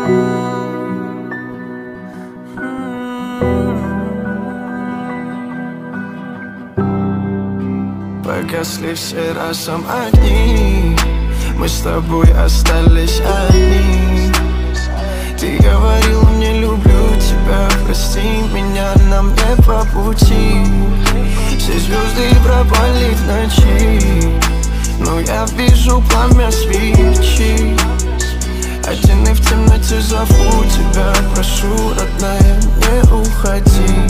Погасли все разом огни, мы с тобой остались одни. Ты говорил мне люблю тебя, прости меня, нам не по пути. Все звезды пропали в ночи, но я вижу пламя свечи. Один и в темноте зову тебя, прошу, родная, не уходи.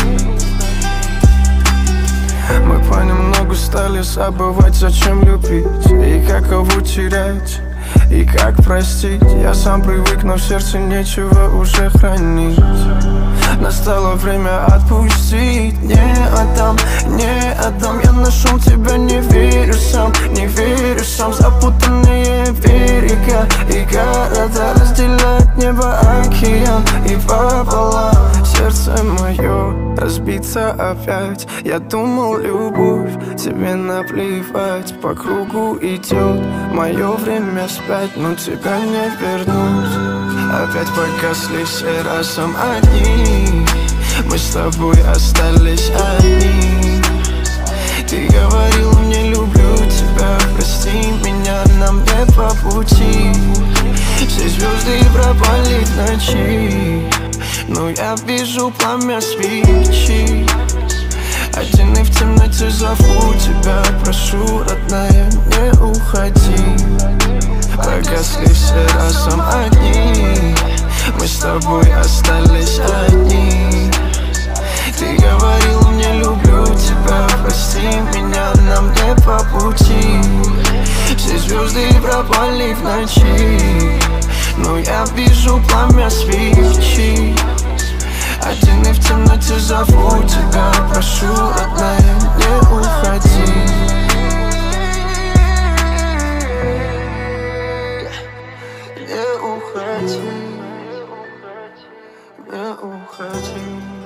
Мы понемногу стали забывать, зачем любить и как кого терять, и как простить. Я сам привык, но в сердце нечего уже хранить. Настало время отпустить. Не отдам, не отдам. Я нашел тебя, не верю сам, не верю сам. Запутанные берега и города разделяют небо, океан и пополам. Сердце мое разбиться опять. Я думал, любовь, тебе наплевать. По кругу идет мое время спать, но тебя не вернуть. Опять погасли все разом одни, мы с тобой остались одни. Ты говорил мне люблю тебя, прости меня, нам не по пути. Все звезды пропали в ночи, но я вижу пламя свечи. Один и в темноте зову тебя, прошу, родная, не уходи. Погасли все разом огни, мы с тобой остались одни. Ты говорил мне люблю тебя, прости меня, нам не по пути. Все звезды пропали в ночи, но я вижу пламя свечи. Один и в темноте зову тебя, прошу, родная, не уходи. Не уходи, не уходи.